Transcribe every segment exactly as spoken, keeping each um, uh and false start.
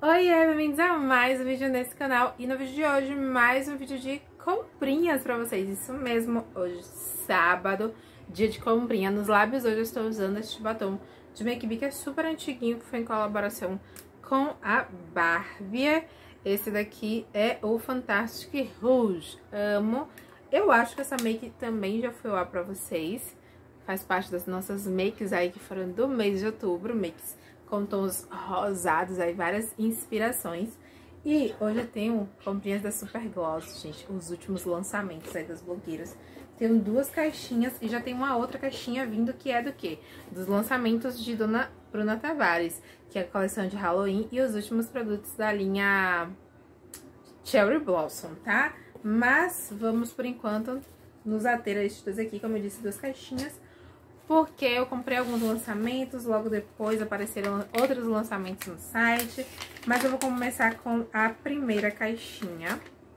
Oi, bem-vindos a mais um vídeo nesse canal. E no vídeo de hoje, mais um vídeo de comprinhas pra vocês. Isso mesmo, hoje sábado, dia de comprinha. Nos lábios hoje eu estou usando este batom de Make B, que é super antiguinho, que foi em colaboração com a Barbie. Esse daqui é o Fantastic Rouge. Amo. Eu acho que essa make também já foi lá pra vocês. Faz parte das nossas makes aí que foram do mês de outubro, makes com tons rosados, aí várias inspirações. E hoje eu tenho comprinhas da Super Gloss, gente, os últimos lançamentos aí das blogueiras. Tenho duas caixinhas e já tem uma outra caixinha vindo, que é do quê? Dos lançamentos de Dona Bruna Tavares, que é a coleção de Halloween e os últimos produtos da linha Cherry Blossom, tá? Mas vamos, por enquanto, nos ater a estes dois aqui, como eu disse, duas caixinhas. Porque eu comprei alguns lançamentos, logo depois apareceram outros lançamentos no site. Mas eu vou começar com a primeira caixinha.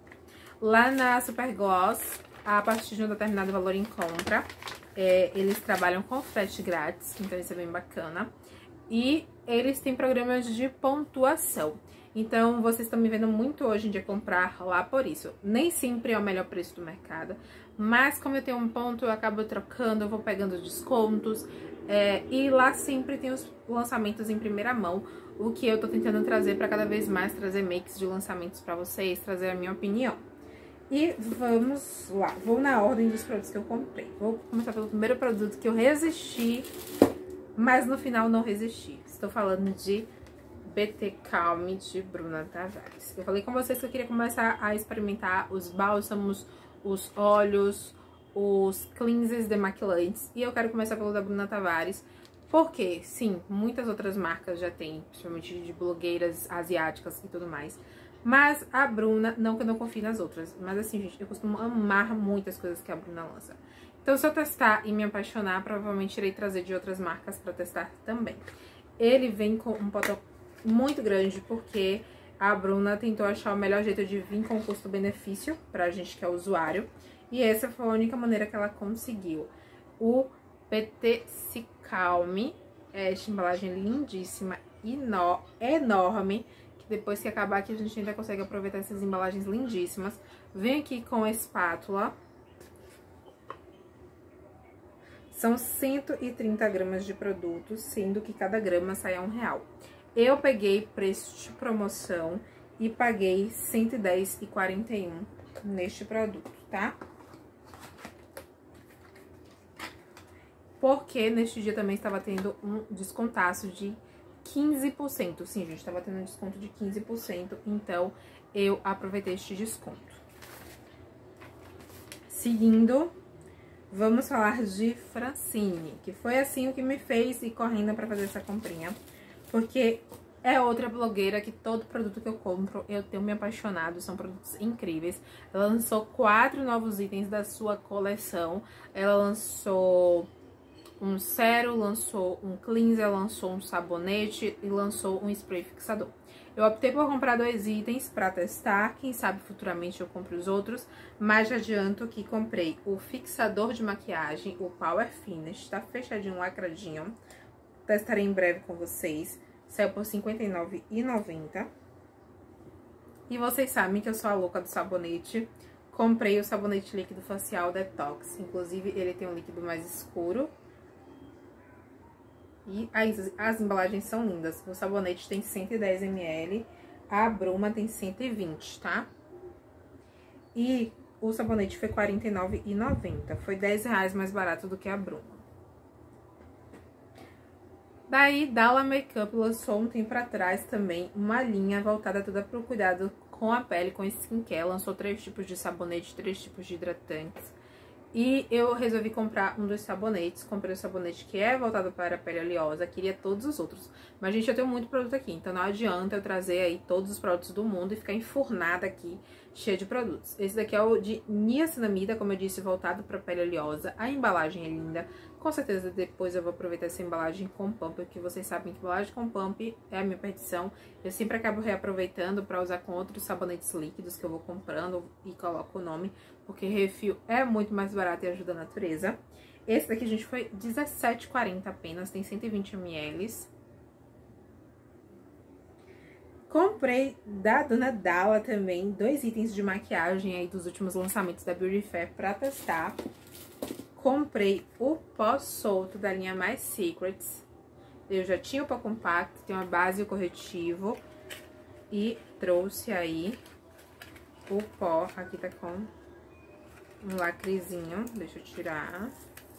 Lá na Super Gloss, a partir de um determinado valor em compra, é, eles trabalham com frete grátis, então isso é bem bacana. E eles têm programas de pontuação. Então, vocês estão me vendo muito hoje em dia comprar lá por isso. Nem sempre é o melhor preço do mercado, mas como eu tenho um ponto, eu acabo trocando, eu vou pegando descontos. É, e lá sempre tem os lançamentos em primeira mão, o que eu tô tentando trazer para cada vez mais trazer makes de lançamentos para vocês, trazer a minha opinião. E vamos lá, vou na ordem dos produtos que eu comprei. Vou começar pelo primeiro produto que eu resisti, mas no final não resisti. Estou falando de B T Calm de Bruna Tavares. Eu falei com vocês que eu queria começar a experimentar os bálsamos, os óleos, os cleansers demaquilantes. E eu quero começar pelo da Bruna Tavares, porque, sim, muitas outras marcas já tem, principalmente de blogueiras asiáticas e tudo mais. Mas a Bruna, não que eu não confie nas outras, mas assim, gente, eu costumo amar muitas coisas que a Bruna lança. Então, se eu testar e me apaixonar, provavelmente irei trazer de outras marcas pra testar também. Ele vem com um potão muito grande, porque a Bruna tentou achar o melhor jeito de vir com custo-benefício pra gente que é usuário. E essa foi a única maneira que ela conseguiu. O B T Calm é esta embalagem lindíssima, enorme, que depois que acabar aqui a gente ainda consegue aproveitar essas embalagens lindíssimas. Vem aqui com a espátula. São cento e trinta gramas de produto, sendo que cada grama sai a um real. Eu peguei preço de promoção e paguei cento e dez reais e quarenta e um centavos neste produto, tá? Porque neste dia também estava tendo um descontaço de quinze por cento. Sim, gente, estava tendo um desconto de quinze por cento, então eu aproveitei este desconto. Seguindo, vamos falar de Francine, que foi assim o que me fez ir correndo para fazer essa comprinha. Porque é outra blogueira que todo produto que eu compro eu tenho me apaixonado, são produtos incríveis. Ela lançou quatro novos itens da sua coleção. Ela lançou um sérum, lançou um cleanser, lançou um sabonete e lançou um spray fixador. Eu optei por comprar dois itens para testar, quem sabe futuramente eu compro os outros, mas já adianto que comprei o fixador de maquiagem, o Power Finish, tá fechadinho, lacradinho. Testarei em breve com vocês. Saiu por cinquenta e nove reais e noventa centavos. E vocês sabem que eu sou a louca do sabonete. Comprei o sabonete líquido facial Detox. Inclusive, ele tem um líquido mais escuro. E as, as embalagens são lindas. O sabonete tem cento e dez mililitros. A Bruma tem cento e vinte, tá? E o sabonete foi quarenta e nove reais e noventa centavos. Foi dez reais mais barato do que a Bruma. Daí, Dalla Makeup lançou um tempo atrás também uma linha voltada toda para o cuidado com a pele, com skincare. Lançou três tipos de sabonete, três tipos de hidratantes. E eu resolvi comprar um dos sabonetes. Comprei o sabonete que é voltado para a pele oleosa. Queria todos os outros. Mas, gente, eu tenho muito produto aqui. Então, não adianta eu trazer aí todos os produtos do mundo e ficar enfurnada aqui, cheia de produtos. Esse daqui é o de niacinamida, como eu disse, voltado para a pele oleosa. A embalagem é linda. Com certeza, depois eu vou aproveitar essa embalagem com pump, porque vocês sabem que embalagem com pump é a minha perdição. Eu sempre acabo reaproveitando para usar com outros sabonetes líquidos que eu vou comprando e coloco o nome, porque refil é muito mais barato e ajuda a natureza. Esse daqui, gente, foi dezessete reais e quarenta centavos apenas, tem cento e vinte mililitros. Comprei da Dona Dalla também dois itens de maquiagem aí dos últimos lançamentos da Beauty Fair pra testar. Comprei o pó solto da linha My Secrets. Eu já tinha o pó compacto, tem uma base e o corretivo. E trouxe aí o pó, aqui tá com um lacrezinho, deixa eu tirar.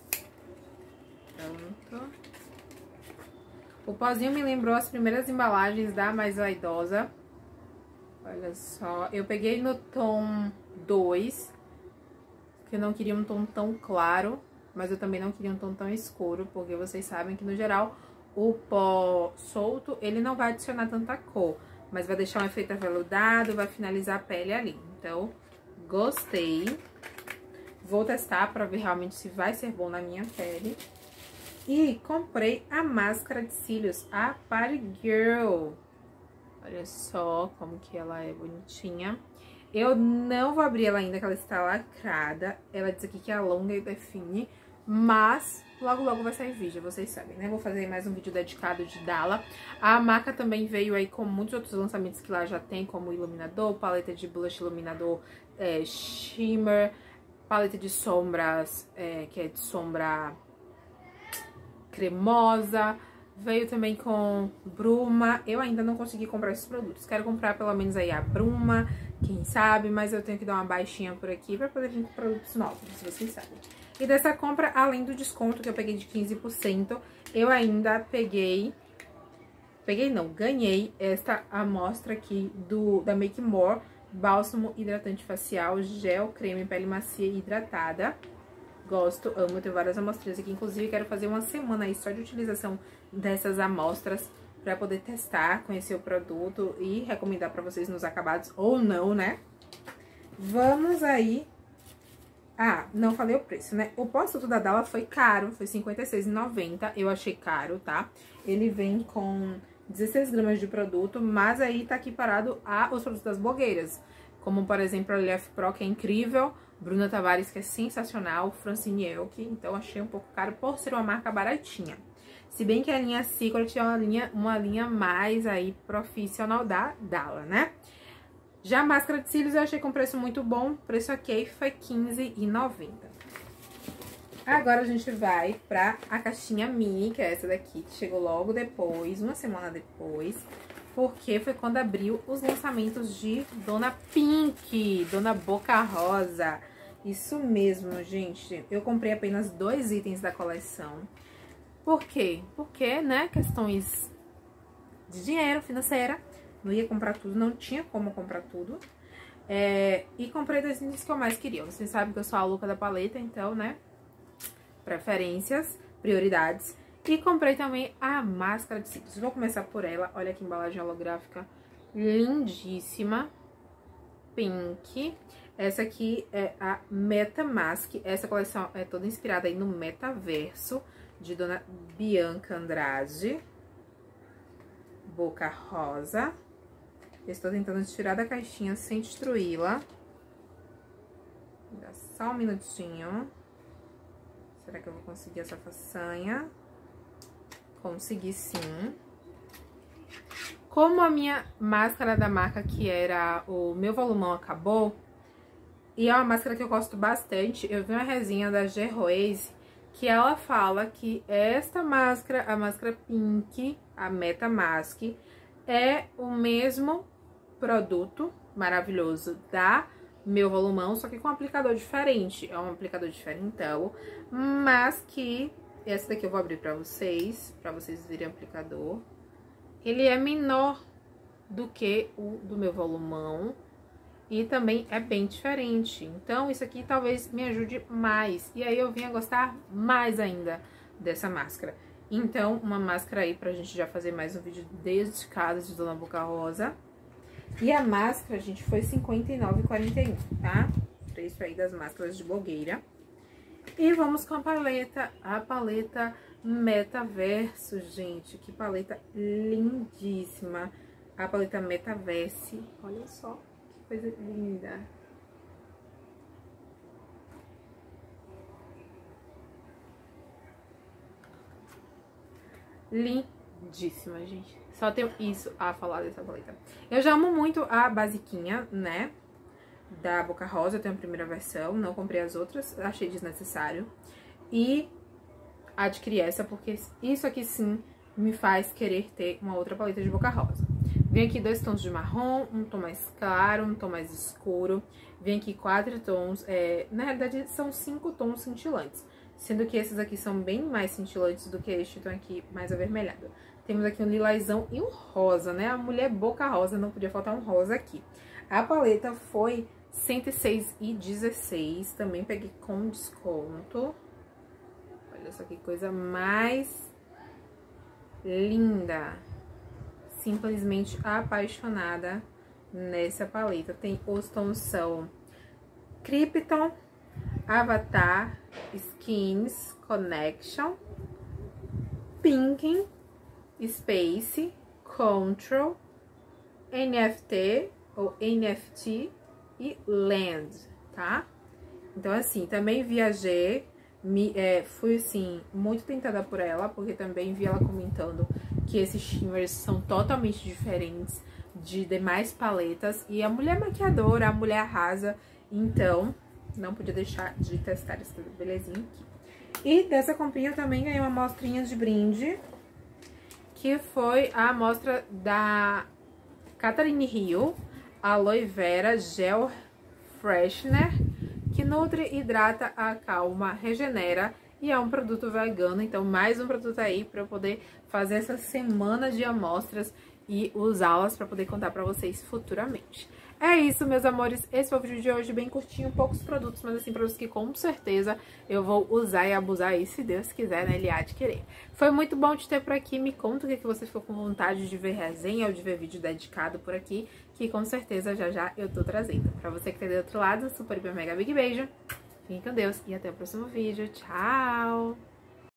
Pronto. O pozinho me lembrou as primeiras embalagens da Mais Vaidosa. Olha só, eu peguei no tom dois, porque eu não queria um tom tão claro, mas eu também não queria um tom tão escuro, porque vocês sabem que no geral o pó solto, ele não vai adicionar tanta cor, mas vai deixar um efeito aveludado, vai finalizar a pele ali. Então, gostei. Vou testar pra ver realmente se vai ser bom na minha pele. E comprei a máscara de cílios, a Party Girl. Olha só como que ela é bonitinha. Eu não vou abrir ela ainda, que ela está lacrada. Ela diz aqui que alonga e define, mas logo logo vai sair vídeo, vocês sabem, né? Vou fazer mais um vídeo dedicado de Dalla. A marca também veio aí com muitos outros lançamentos que lá já tem, como iluminador, paleta de blush iluminador, é, shimmer, paleta de sombras, é, que é de sombra cremosa, veio também com bruma. Eu ainda não consegui comprar esses produtos, quero comprar pelo menos aí a bruma, quem sabe, mas eu tenho que dar uma baixinha por aqui pra poder vir com produtos novos, vocês sabem. E dessa compra, além do desconto que eu peguei de quinze por cento, eu ainda peguei, peguei não, ganhei esta amostra aqui do da Make More, bálsamo hidratante facial, gel, creme, pele macia e hidratada. Gosto, amo, tenho várias amostrinhas aqui, inclusive quero fazer uma semana aí só de utilização dessas amostras pra poder testar, conhecer o produto e recomendar pra vocês nos acabados ou não, né? Vamos aí... Ah, não falei o preço, né? O pó solto da Dalla foi caro, foi cinquenta e seis reais e noventa centavos, eu achei caro, tá? Ele vem com dezesseis gramas de produto, mas aí tá aqui parado a, os produtos das blogueiras, como por exemplo a L F Pro, que é incrível, Bruna Tavares, que é sensacional, Francine Elk, então achei um pouco caro por ser uma marca baratinha. Se bem que a linha Secret é uma linha, uma linha mais aí profissional da Dalla, né? Já a máscara de cílios eu achei com preço muito bom, preço ok, foi quinze reais e noventa centavos. Agora a gente vai pra a caixinha mini, que é essa daqui, que chegou logo depois, uma semana depois, porque foi quando abriu os lançamentos de Dona Pink, Dona Boca Rosa. Isso mesmo, gente. Eu comprei apenas dois itens da coleção. Por quê? Porque, né, questões de dinheiro, financeira. Não ia comprar tudo, não tinha como comprar tudo. É, e comprei dois itens que eu mais queria. Vocês sabem que eu sou a louca da paleta, então, né, preferências, prioridades. E comprei também a máscara de cílios. Vou começar por ela. Olha que embalagem holográfica lindíssima. Pink. Essa aqui é a Meta Mask. Essa coleção é toda inspirada aí no metaverso de Dona Bianca Andrade. Boca rosa. Estou tentando tirar da caixinha sem destruí-la. Dá só um minutinho. Será que eu vou conseguir essa façanha? Consegui sim. Como a minha máscara da marca, que era o Meu Volumão, acabou, e é uma máscara que eu gosto bastante, eu vi uma resenha da Gerroise, que ela fala que esta máscara, a máscara Pink, a Meta Mask, é o mesmo produto maravilhoso da Meu Volumão, só que com um aplicador diferente. É um aplicador diferentão, mas que... Essa daqui eu vou abrir pra vocês, pra vocês verem o aplicador. Ele é menor do que o do Meu Volumão e também é bem diferente. Então, isso aqui talvez me ajude mais. E aí eu vim a gostar mais ainda dessa máscara. Então, uma máscara aí pra gente já fazer mais um vídeo dedicado de Dona Boca Rosa. E a máscara, gente, foi cinquenta e nove reais e quarenta e um centavos, tá? Preço aí das máscaras de blogueira. E vamos com a paleta, a paleta Metaverso, gente. Que paleta lindíssima. A paleta Metaverse. Olha só, que coisa linda. Lindíssima, gente. Só tenho isso a falar dessa paleta. Eu já amo muito a basiquinha, né? Da Boca Rosa, eu tenho a primeira versão, não comprei as outras, achei desnecessário. E adquiri essa porque isso aqui sim me faz querer ter uma outra paleta de Boca Rosa. Vem aqui dois tons de marrom, um tom mais claro, um tom mais escuro. Vem aqui quatro tons, é, na realidade são cinco tons cintilantes. Sendo que esses aqui são bem mais cintilantes do que este tom aqui mais avermelhado. Temos aqui um lilazão e um rosa, né? A mulher Boca Rosa, não podia faltar um rosa aqui. A paleta foi cento e seis reais e dezesseis centavos, também peguei com desconto. Olha só que coisa mais linda. Simplesmente apaixonada nessa paleta. Tem os tons são Krypton, Avatar, Skins, Connection, Pink, Space, Control, N F T ou N F T e Land, tá? Então, assim, também viajei, me, é, fui, assim, muito tentada por ela, porque também vi ela comentando que esses shimmers são totalmente diferentes de demais paletas. E a mulher maquiadora, a mulher arrasa, então não podia deixar de testar essa belezinha aqui. E dessa comprinha eu também ganhei uma amostrinha de brinde, que foi a amostra da Catherine Hill, Aloe Vera Gel Freshener, que nutre, hidrata, acalma, regenera e é um produto vegano. Então, mais um produto aí para eu poder fazer essa semana de amostras e usá-las para poder contar para vocês futuramente. É isso, meus amores, esse foi o vídeo de hoje, bem curtinho, poucos produtos, mas assim, produtos que com certeza eu vou usar e abusar aí, se Deus quiser, né, ele há de querer. Foi muito bom te ter por aqui, me conta o que, que você ficou com vontade de ver resenha ou de ver vídeo dedicado por aqui, que com certeza já já eu tô trazendo. Pra você que tá do outro lado, super, hiper, mega, big beijo, fiquem com Deus e até o próximo vídeo, tchau!